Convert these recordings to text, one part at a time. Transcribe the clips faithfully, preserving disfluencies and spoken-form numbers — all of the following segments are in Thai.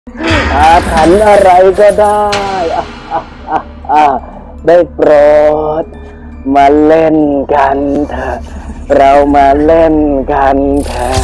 อาถรรพ์อะไรก็ได้อ่ะอ่ะอ่ะอ่ะได้โปรดมาเล่นกันเถอะเรามาเล่นกันเถอะ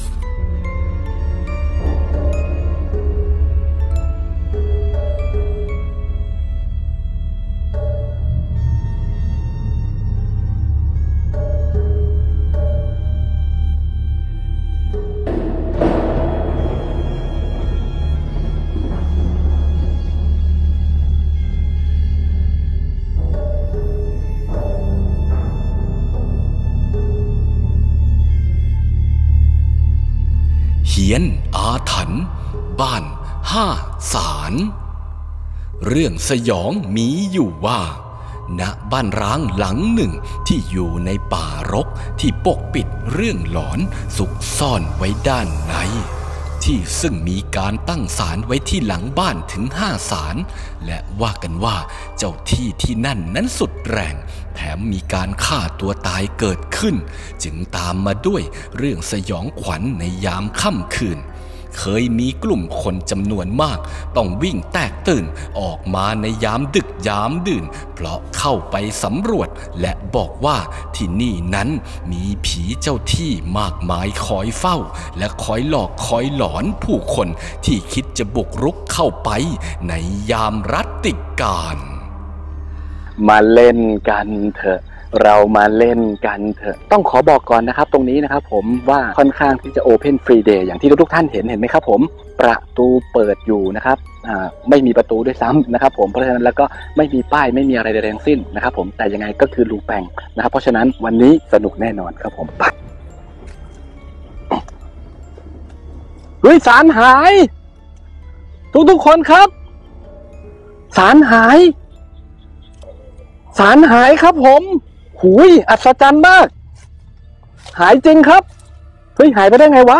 เฮียนอาถรรพ์บ้านห้าศาลเรื่องสยองมีอยู่ว่าณบ้านร้างหลังหนึ่งที่อยู่ในป่ารกที่ปกปิดเรื่องหลอนซุกซ่อนไว้ด้านในที่ซึ่งมีการตั้งศาลไว้ที่หลังบ้านถึงห้าศาลและว่ากันว่าเจ้าที่ที่นั่นนั้นสุดแรงแถมมีการฆ่าตัวตายเกิดขึ้นจึงตามมาด้วยเรื่องสยองขวัญในยามค่ำคืนเคยมีกลุ่มคนจำนวนมากต้องวิ่งแตกตื่นออกมาในยามดึกยามดื่นเพราะเข้าไปสำรวจและบอกว่าที่นี่นั้นมีผีเจ้าที่มากมายคอยเฝ้าและคอยหลอกคอยหลอนผู้คนที่คิดจะบุกรุกเข้าไปในยามรัตติการมาเล่นกันเถอะเรามาเล่นกันเถอะต้องขอบอกก่อนนะครับตรงนี้นะครับผมว่าค่อนข้างที่จะ Open Free Day อย่างที่ทุกๆท่านเห็นเห็นไหมครับผมประตูเปิดอยู่นะครับอ่าไม่มีประตูด้วยซ้ำนะครับผมเพราะฉะนั้นแล้วก็ไม่มีป้ายไม่มีอะไรใดๆทั้งสิ้นนะครับผมแต่ยังไงก็คือลุงแปงนะครับเพราะฉะนั้นวันนี้สนุกแน่นอนครับผมไปเฮ้ยสารหายทุกๆคนครับสารหายสารหายครับผมหูยอัศจรรย์มากหายจริงครับเฮ้ยหายไปได้ไงวะ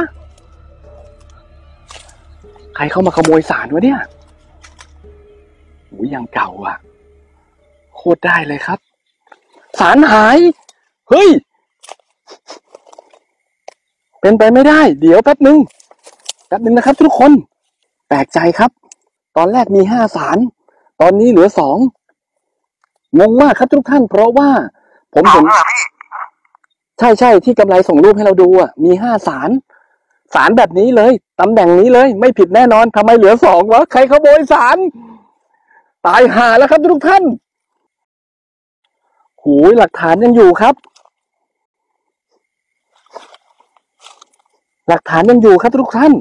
ใครเข้ามาขโมยสารวะเนี่ยหูยยังเก่าอ่ะโคตรได้เลยครับสารหายเฮ้ยเป็นไปไม่ได้เดี๋ยวแป๊บนึงแป๊บนึงนะครับทุกคนแปลกใจครับตอนแรกมีห้าสารตอนนี้เหลือสองงงมากครับทุกท่านเพราะว่าผมเห็นใช่ใช่ที่กำไรส่งรูปให้เราดูอ่ะมีห้าสารสารแบบนี้เลยตำแหน่งนี้เลยไม่ผิดแน่นอนทำไมเหลือสองวะใครขโมยสารตายห่าแล้วครับทุกท่านหูยหลักฐานยังอยู่ครับหลักฐานยังอยู่ครับทุกท่าน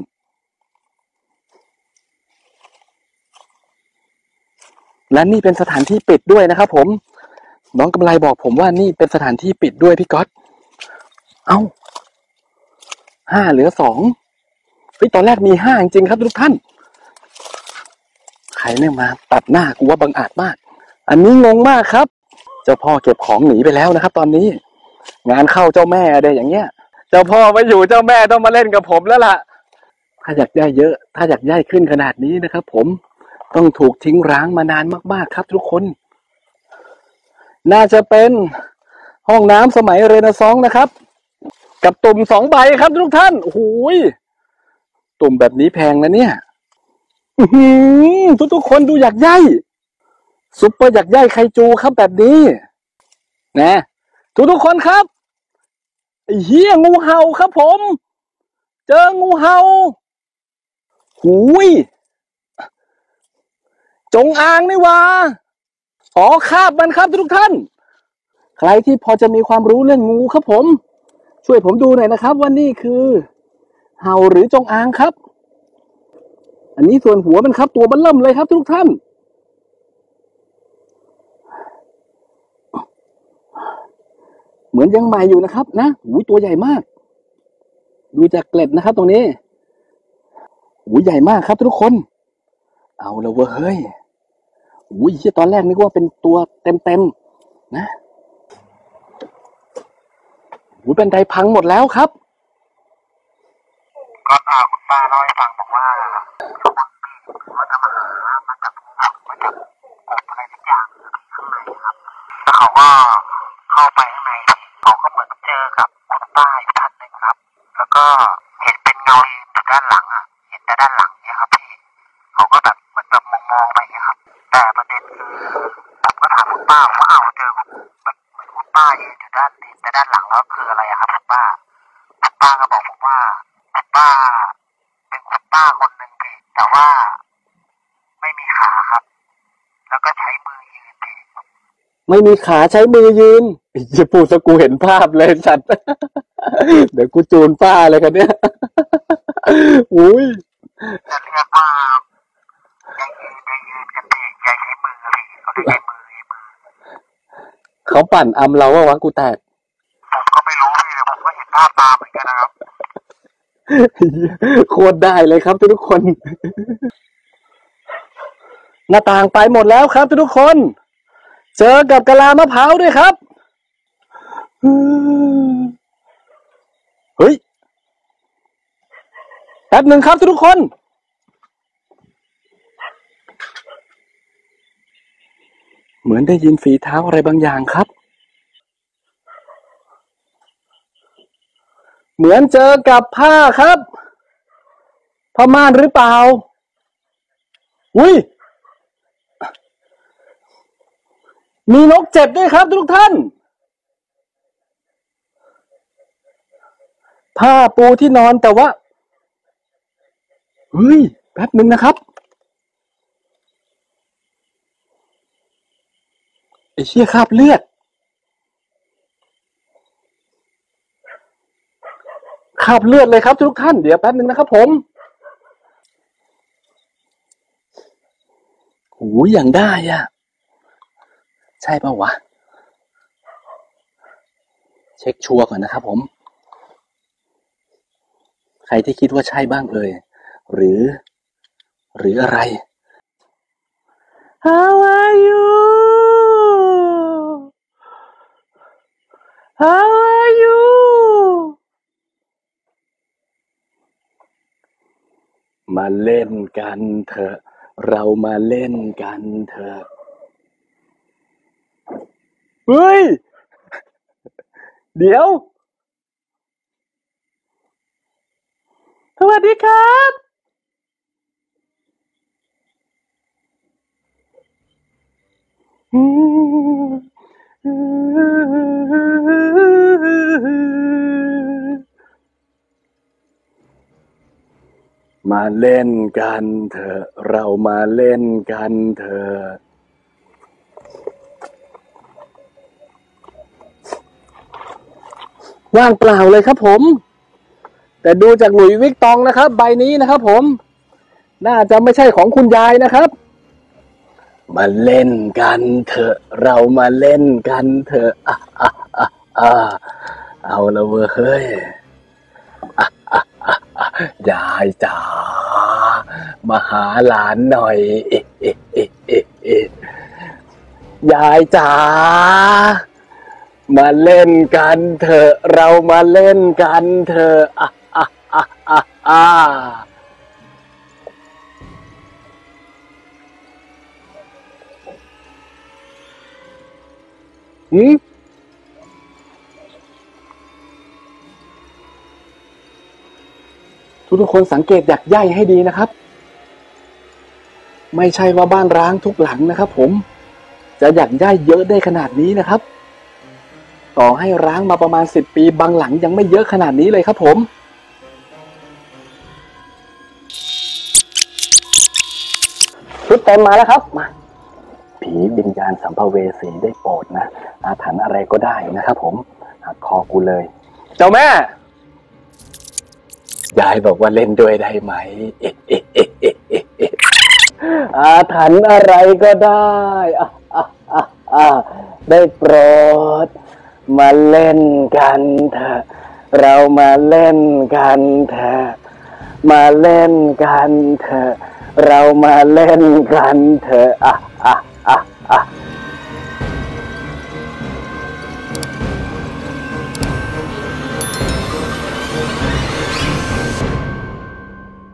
และนี่เป็นสถานที่ปิดด้วยนะครับผมน้องกำไรบอกผมว่านี่เป็นสถานที่ปิดด้วยพี่ก๊อตเอ้าห้าเหลือสองเฮ้ยตอนแรกมีห้าจริงครับทุกท่านใครเนี่ยมาตัดหน้ากูว่าบังอาจมากอันนี้งงมากครับเจ้าพ่อเก็บของหนีไปแล้วนะครับตอนนี้งานเข้าเจ้าแม่ได้อย่างเงี้ยเจ้าพ่อมาอยู่เจ้าแม่ต้องมาเล่นกับผมแล้วล่ะถ้าอยากได้เยอะถ้าอยากได้ขึ้นขนาดนี้นะครับผมต้องถูกทิ้งร้างมานานมากๆครับทุกคนน่าจะเป็นห้องน้ำสมัยเรเนซองส์นะครับกับตุ่มสองใบครับทุกท่านโอ้โหตุ่มแบบนี้แพงนะเนี่ยทุกทุกคนดูอยากย่ายซุปเปอร์อยากย่ายไคจูครับแบบนี้นะทุกทุกคนครับไอ้เหี้ยงูเห่าครับผมเจองูเห่าหูยจงอางนี่วะอ๋อคาบมันครับทุกท่านใครที่พอจะมีความรู้เรื่องงูครับผมช่วยผมดูหน่อยนะครับว่านี่คือเห่าหรือจงอางครับอันนี้ส่วนหัวมันครับตัวเบิ่มเริ่มเลยครับทุกท่านเหมือนยังใหม่อยู่นะครับนะหูตัวใหญ่มากดูจากเกล็ดนะครับตรงนี้หูใหญ่มากครับทุกคนเอาละเว้ยเฮ้ยหูที่ตอนแรกนึกว่าเป็นตัวเต็มๆนะหูเป็นไดพังหมดแล้วครับก็ตาคุณป้าเล่าให้ฟังบอกว่าเขาจะมาหามาจากมาจากอะไรทุกอย่างข้างในครับแล้วเขาก็เข้าไปข้างในเขาก็เหมือนเจอกับคุณป้าอีกท่านหนึ่งครับแล้วก็เห็นเป็นเงาอยู่ด้านหลังอ่ะเห็นแต่ด้านหลังเนี่ยครับพี่แต่ว่าไม่มีขาครับแล้วก็ใช้มือยืนพี่ไม่มีขาใช้มือยืนจะพูดซะกูเห็นภาพเลยสัตว์ เดี๋ยวกูจูนป้าเลยกันเนี้ย อุ้ยจะเรียกว่ายังยืนยังยืนกันพี่ยังใช้มือพี่เขาใช้มือมือเขาปั่นอำเราว่าวะกูแตกผมก็ไม่รู้พี่แต่ผมก็เห็นภาพตามเหมือนกันนะครับโคตรได้เลยครับทุกคน หน้าต่างไปหมดแล้วครับทุกคนเจอกับกะลามะพร้าวด้วยครับเฮ้ยแป๊บหนึ่งครับทุกคนเหมือนได้ยินฝีเท้าอะไรบางอย่างครับเหมือนเจอกับผ้าครับผ้าม่านหรือเปล่าอุ้ยมีนกเจ็บด้วยครับทุกท่านผ้าปูที่นอนแต่ว่าเฮ้ยแป๊บหนึ่งนะครับไอ้เชี่ยคราบเลือดคราบเลือดเลยครับทุกท่านเดี๋ยวแป๊บหนึ่งนะครับผมโอ้ยอย่างได้อ่ะใช่ป่าววะเช็คชัวร์ก่อนนะครับผมใครที่คิดว่าใช่บ้างเอ่ยหรือหรืออะไร How are you How are you มาเล่นกันเถอะเรามาเล่นกันเถอะเฮ้ยเดี๋ยวสวัสดีครับมาเล่นกันเถอะเรามาเล่นกันเถอะว่างเปล่าเลยครับผมแต่ดูจากหลุยส์วิกตองนะครับใบนี้นะครับผมน่าจะไม่ใช่ของคุณยายนะครับมาเล่นกันเถอะเรามาเล่นกันเถอะอ่ะอ่ะอ่ะอ่ะเอาละเว้ยเฮ้ยอ่ะอ่ะอ่ะอ่ะยายจ๋ามาหาหลานหน่อยเอ๊ะเอ๊ะเอ๊ะเอ๊ะเอ๊ะยายจ๋ามาเล่นกันเถอะเรามาเล่นกันเถอะอ่ะอ่ะอ่ะอ่ะอ่ะหืมทุกคนสังเกตหยักใยให้ดีนะครับไม่ใช่ว่าบ้านร้างทุกหลังนะครับผมจะหยักใยเยอะได้ขนาดนี้นะครับต่อให้ร้างมาประมาณสิบปีบางหลังยังไม่เยอะขนาดนี้เลยครับผมชุดเต็มมาแล้วครับมาผีวิญญาณสัมภเวสีได้โปรดนะอาถรรพ์อะไรก็ได้นะครับผมหักคอกูเลยเจ้าแม่ยายบอกว่าเล่นด้วยได้ไหมเอ๊ะเอ๊ะเอ๊ะเอ๊ะเอ๊ะเอ๊ะอาถรรพ์อะไรก็ได้อ่ะอ่ะอ่ะอ่ะได้โปรดมาเล่นกันเถอะเรามาเล่นกันเถอะมาเล่นกันเถอะเรามาเล่นกันเถอะอ่ะ